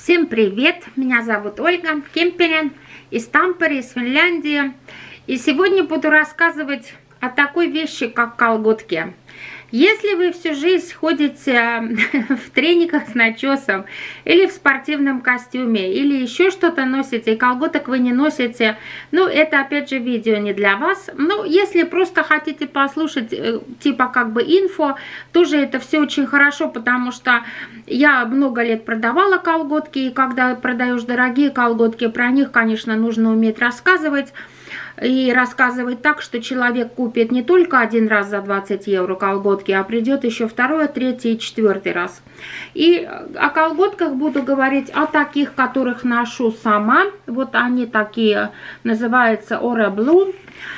Всем привет! Меня зовут Ольга Кемперен из Тампере, из Финляндии. И сегодня буду рассказывать о такой вещи, как колготки. Если вы всю жизнь ходите в трениках с начесом, или в спортивном костюме, или еще что-то носите, и колготок вы не носите, ну, это опять же видео не для вас. Ну, если просто хотите послушать, типа как бы инфо, тоже это все очень хорошо, потому что я много лет продавала колготки, и когда продаешь дорогие колготки, про них, конечно, нужно уметь рассказывать. И рассказывать так, что человек купит не только один раз за 20 евро колготки, а придет еще второй, третий и четвертый раз. И о колготках буду говорить о таких, которых ношу сама. Вот они такие, называются Ore Blue.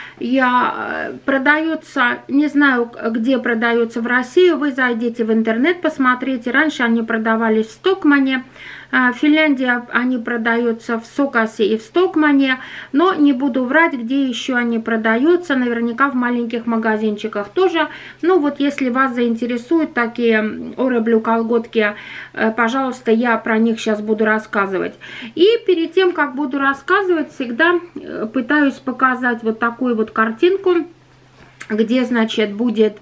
Продаются, не знаю, где продаются в России, вы зайдите в интернет, посмотрите. Раньше они продавались в Стокмане, в Финляндии они продаются в Сокасе и в Стокмане, но не буду врать, где еще они продаются, наверняка в маленьких магазинчиках тоже. Ну вот, если вас заинтересуют такие Ore Blue колготки, пожалуйста, я про них сейчас буду рассказывать. И перед тем, как буду рассказывать, всегда пытаюсь показать вот такую вот картинку, где, значит, будет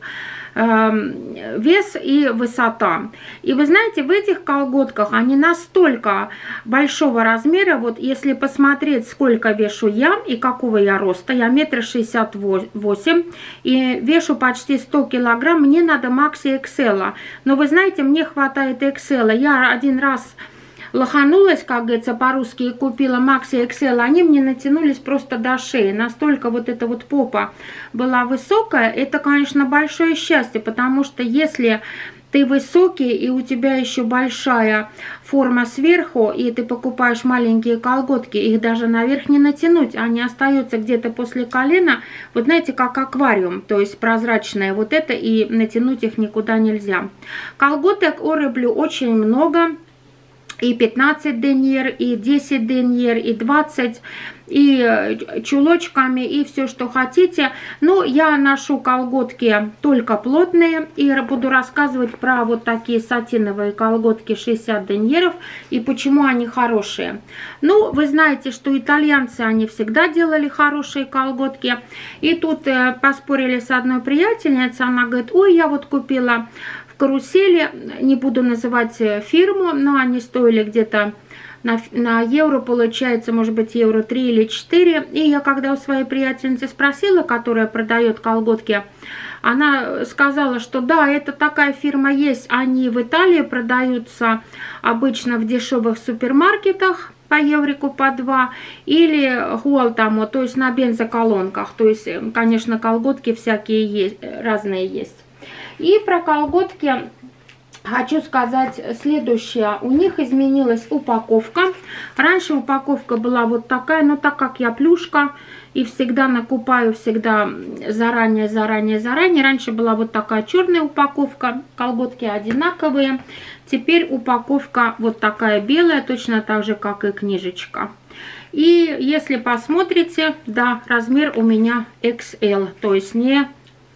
вес и высота. И вы знаете, в этих колготках они настолько большого размера. Вот если посмотреть, сколько вешу я и какого я роста, я 1,68 м и вешу почти 100 килограмм, мне надо Maxi XL. Но вы знаете, мне хватает XL. Я один раз лоханулась, как говорится по-русски, и купила Maxi XL, они мне натянулись просто до шеи. Настолько вот эта вот попа была высокая. Это, конечно, большое счастье, потому что если ты высокий и у тебя еще большая форма сверху, и ты покупаешь маленькие колготки, их даже наверх не натянуть, они остаются где-то после колена, вот знаете, как аквариум, то есть прозрачное вот это, и натянуть их никуда нельзя. Колготок Ore Blue очень много. И 15 деньер, и 10 деньер, и 20, и чулочками, и все, что хотите. Но я ношу колготки только плотные, и буду рассказывать про вот такие сатиновые колготки 60 деньеров, и почему они хорошие. Ну, вы знаете, что итальянцы, они всегда делали хорошие колготки. И тут поспорили с одной приятельницей, она говорит: ой, я вот купила карусели, не буду называть фирму, но они стоили где-то на евро, получается, может быть, евро 3 или 4. И я когда у своей приятельницы спросила, которая продает колготки, она сказала, что да, это такая фирма есть, они в Италии продаются обычно в дешевых супермаркетах по еврику по 2, или Хуалтамо, то есть на бензоколонках. То есть, конечно, колготки всякие есть, разные есть. И про колготки хочу сказать следующее. У них изменилась упаковка. Раньше упаковка была вот такая, но так как я плюшка и всегда накупаю, всегда заранее. Раньше была вот такая черная упаковка, колготки одинаковые. Теперь упаковка вот такая белая, точно так же, как и книжечка. И если посмотрите, да, размер у меня XL, то есть не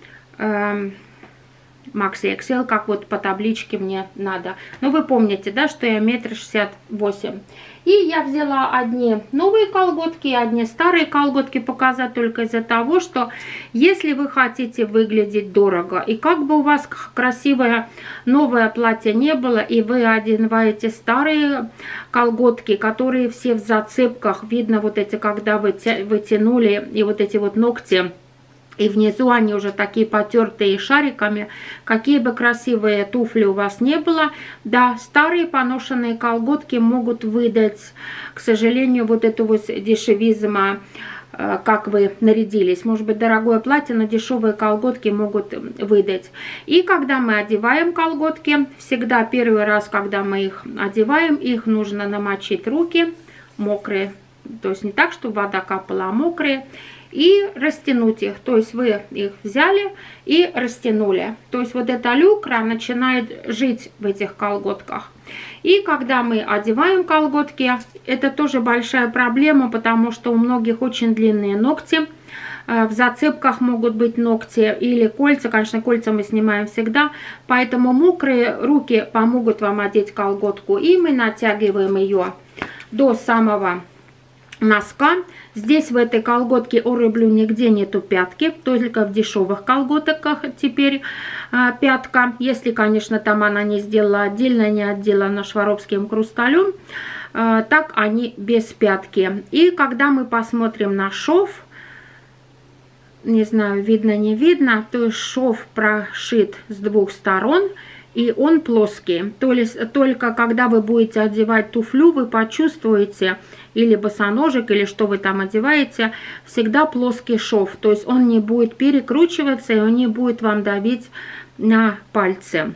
Maxi XL, как вот по табличке мне надо. Но вы помните, да, что я 1,68 м. И я взяла одни новые колготки, одни старые колготки показать только из-за того, что если вы хотите выглядеть дорого, и как бы у вас красивое новое платье не было, и вы одеваете старые колготки, которые все в зацепках, видно вот эти, когда вы тянули, и вот эти вот ногти, и внизу они уже такие потертые шариками. Какие бы красивые туфли у вас не было, да, старые поношенные колготки могут выдать, к сожалению, вот эту вот дешевизма, как вы нарядились. Может быть, дорогое платье, но дешевые колготки могут выдать. И когда мы одеваем колготки, всегда первый раз, когда мы их одеваем, их нужно намочить руки мокрые. То есть не так, чтобы вода капала, а мокрые. И растянуть их, то есть вы их взяли и растянули. То есть вот эта люкра начинает жить в этих колготках. И когда мы одеваем колготки, это тоже большая проблема, потому что у многих очень длинные ногти. в зацепках могут быть ногти или кольца. Конечно, кольца мы снимаем всегда, поэтому мокрые руки помогут вам одеть колготку. И мы натягиваем ее до самого носка. Здесь в этой колготке у рыблю нигде нету пятки, только в дешевых колготках теперь пятка. Если, конечно, там она не сделала отдельно, не отделана шваровским хрусталем, так они без пятки. И когда мы посмотрим на шов, не знаю, видно, не видно, то есть шов прошит с двух сторон, и он плоский. То есть только когда вы будете одевать туфлю, вы почувствуете, или босоножек, или что вы там одеваете, всегда плоский шов. То есть он не будет перекручиваться, и он не будет вам давить на пальцы.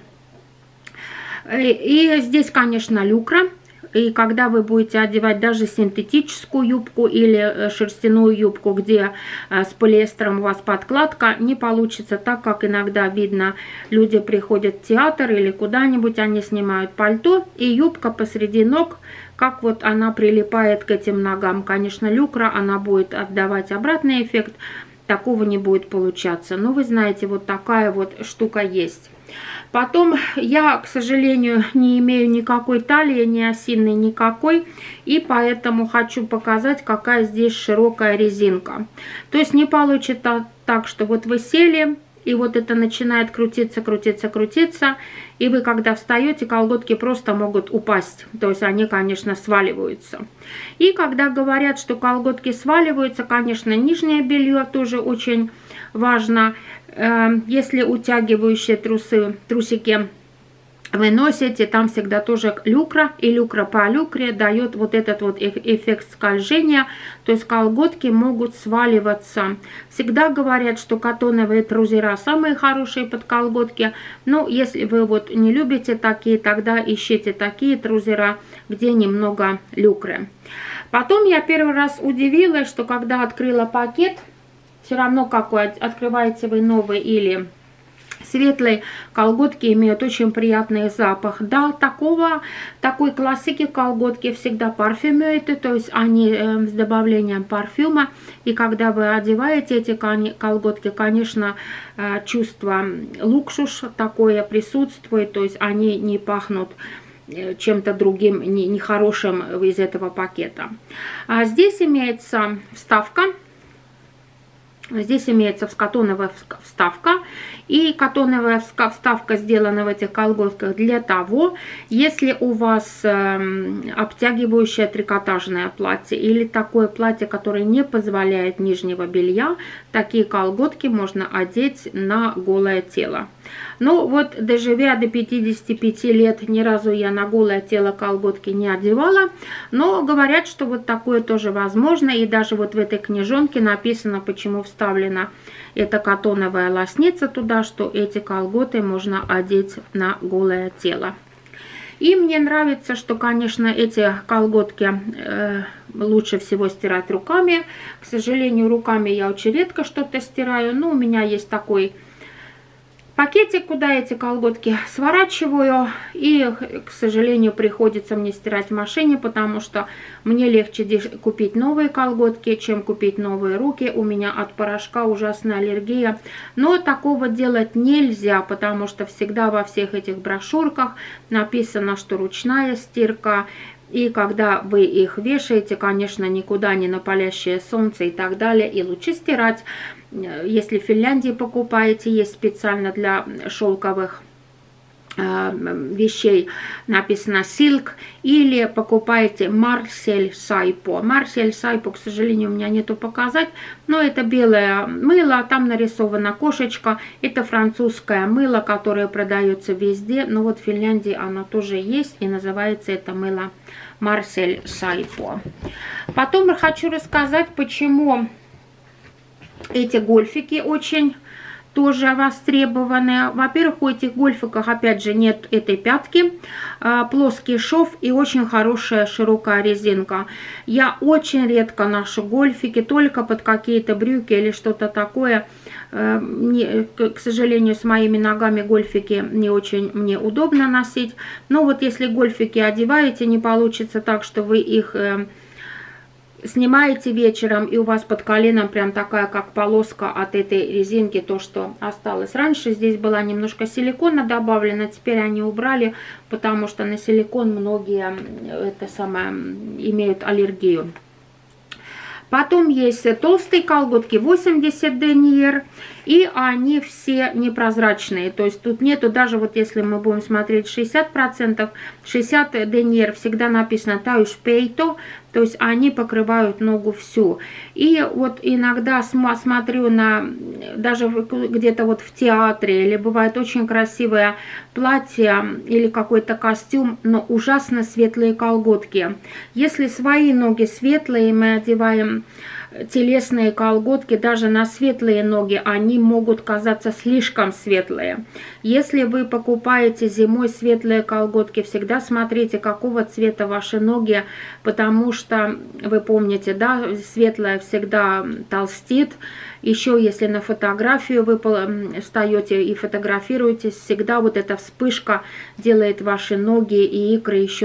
И здесь, конечно, люкра. И когда вы будете одевать даже синтетическую юбку или шерстяную юбку, где с полиэстером у вас подкладка, не получится так, как иногда видно, люди приходят в театр или куда-нибудь, они снимают пальто, и юбка посреди ног, как вот она прилипает к этим ногам. Конечно, люкра, она будет отдавать обратный эффект, такого не будет получаться. Но вы знаете, вот такая вот штука есть. Потом я, к сожалению, не имею никакой талии, ни осиной, никакой. И поэтому хочу показать, какая здесь широкая резинка. То есть не получится так, что вот вы сели, и вот это начинает крутиться, крутиться, крутиться. И вы, когда встаете, колготки просто могут упасть. То есть они, конечно, сваливаются. И когда говорят, что колготки сваливаются, конечно, нижнее белье тоже очень важно. Если утягивающие трусики вы носите, там всегда тоже люкра, и люкра по люкре дает вот этот вот эффект скольжения, то есть колготки могут сваливаться. Всегда говорят, что катоновые трузера самые хорошие под колготки, но если вы вот не любите такие, тогда ищите такие трузера, где немного люкры. Потом я первый раз удивилась, что когда открыла пакет, все равно какой открываете вы новый или светлые, колготки имеют очень приятный запах. Да, такой классики колготки всегда парфюмируют, то есть они с добавлением парфюма. И когда вы одеваете эти колготки, конечно, чувство лукшуш такое присутствует, то есть они не пахнут чем-то другим, нехорошим из этого пакета. А здесь имеется вставка. Здесь имеется катоновая вставка. И катоновая вставка сделана в этих колготках для того, если у вас обтягивающее трикотажное платье или такое платье, которое не позволяет нижнего белья, такие колготки можно одеть на голое тело. Ну вот, доживя до 55 лет, ни разу я на голое тело колготки не одевала. Но говорят, что вот такое тоже возможно. И даже вот в этой книжонке написано, почему вставлена эта катоновая лосница туда, что эти колготы можно одеть на голое тело. И мне нравится, что, конечно, эти колготки лучше всего стирать руками. К сожалению, руками я очень редко что-то стираю. Но у меня есть такой пакетик, куда эти колготки сворачиваю, и, к сожалению, приходится мне стирать в машине, потому что мне легче купить новые колготки, чем купить новые руки. У меня от порошка ужасная аллергия, но такого делать нельзя, потому что всегда во всех этих брошюрках написано, что ручная стирка. И когда вы их вешаете, конечно, никуда не на палящее солнце и так далее. И лучше стирать. Если в Финляндии покупаете, есть специально для шелковых вещей написано Silk. Или покупаете Marcel Saipo. Marcel Saipo, к сожалению, у меня нету показать. Но это белое мыло, там нарисована кошечка. Это французское мыло, которое продается везде. Но вот в Финляндии оно тоже есть. И называется это мыло Marcel Saipo. Потом хочу рассказать, почему эти гольфики очень тоже востребованы. Во-первых, у этих гольфиков, опять же, нет этой пятки, плоский шов и очень хорошая широкая резинка. Я очень редко ношу гольфики, только под какие-то брюки или что-то такое. К сожалению, с моими ногами гольфики не очень мне удобно носить. Но вот если гольфики одеваете, не получится так, что вы их снимаете вечером, и у вас под коленом прям такая, как полоска от этой резинки, то, что осталось. Раньше здесь была немножко силикона добавлена, теперь они убрали, потому что на силикон многие имеют аллергию. Потом есть толстые колготки 80 деньер, и они все непрозрачные. То есть тут нету, даже вот если мы будем смотреть 60%, 60 деньер всегда написано тауш-пейто, то есть они покрывают ногу всю. И вот иногда смотрю на, даже где-то вот в театре, или бывает очень красивое платье или какой-то костюм, но ужасно светлые колготки. Если свои ноги светлые, мы одеваем телесные колготки, даже на светлые ноги, они могут казаться слишком светлые. Если вы покупаете зимой светлые колготки, всегда смотрите, какого цвета ваши ноги, потому что, вы помните, да, светлое всегда толстит. Еще если на фотографию вы встаете и фотографируетесь, всегда вот эта вспышка делает ваши ноги и икры еще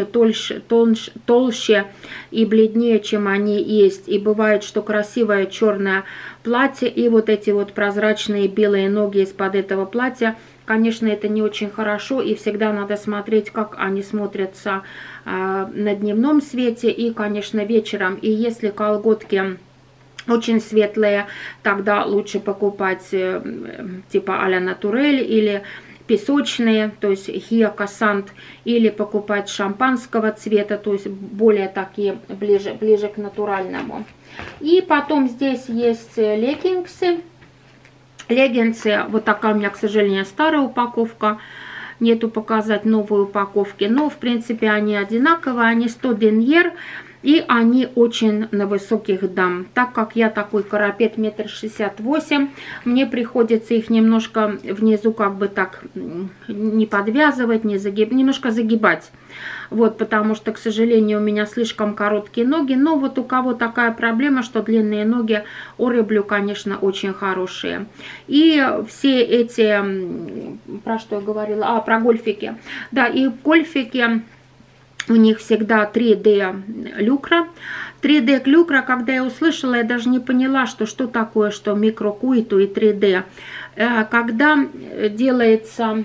толще и бледнее, чем они есть. И бывает, что красивое черное платье и вот эти вот прозрачные белые ноги из-под этого платья, конечно, это не очень хорошо, и всегда надо смотреть, как они смотрятся на дневном свете и, конечно, вечером. И если колготки очень светлые, тогда лучше покупать типа а-ля Натурель или песочные, то есть хиокасант, или покупать шампанского цвета, то есть более такие ближе к натуральному. И потом здесь есть леггинсы. Леггинсы, вот такая у меня, к сожалению, старая упаковка. Нету показать новые упаковки, но в принципе они одинаковые, они 100 деньер. И они очень на высоких дам. Так как я такой карапет 1,68 м, мне приходится их немножко внизу как бы так не подвязывать, немножко загибать. Вот, потому что, к сожалению, у меня слишком короткие ноги. Но вот у кого такая проблема, что длинные ноги, Ореблю, конечно, очень хорошие. И все эти, про что я говорила, про гольфики. Да, и гольфики... У них всегда 3D люкра. 3D люкра, когда я услышала, я даже не поняла, что такое, что микрокуиту и 3D. Когда делается,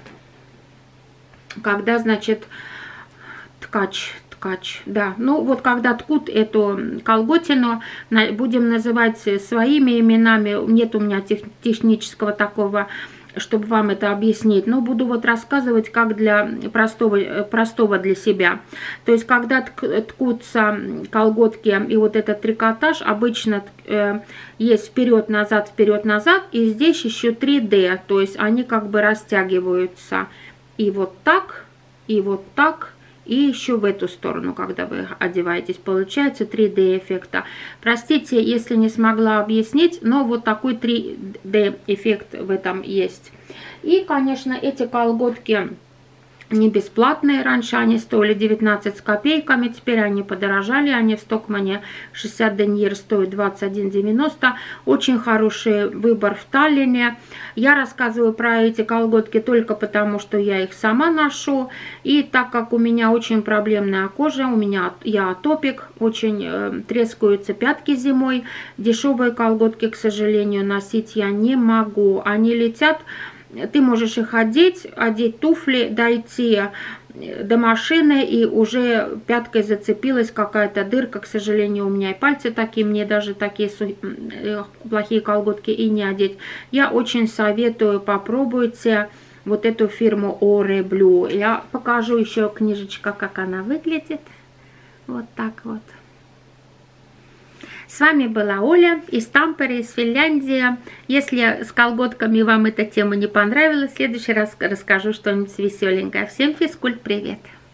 когда, значит, ткач, да, ну вот когда ткут эту колготину, будем называть своими именами, нет у меня технического такого, чтобы вам это объяснить, но буду вот рассказывать как для простого для себя. То есть, когда ткутся колготки и вот этот трикотаж, обычно есть вперед-назад, и здесь еще 3D, то есть они как бы растягиваются и вот так, и вот так, и еще в эту сторону, когда вы одеваетесь, получается 3D эффекта. Простите, если не смогла объяснить, но вот такой 3D эффект в этом есть. И, конечно, эти колготки не бесплатные. Раньше они стоили 19 с копейками, теперь они подорожали. Они в Стокмане 60 деньер стоят 21,90. Очень хороший выбор в Таллине. Я рассказываю про эти колготки только потому, что я их сама ношу. И так как у меня очень проблемная кожа, я атопик, очень трескаются пятки зимой. Дешевые колготки, к сожалению, носить я не могу. Они летят. Ты можешь их одеть туфли, дойти до машины, и уже пяткой зацепилась какая-то дырка. К сожалению, у меня и пальцы такие, мне даже такие плохие колготки и не одеть. Я очень советую, попробуйте вот эту фирму Ореблю. Я покажу еще книжечка, как она выглядит. Вот так вот. С вами была Оля из Тампере, из Финляндии. Если с колготками вам эта тема не понравилась, в следующий раз расскажу что-нибудь веселенькое. Всем физкульт, привет!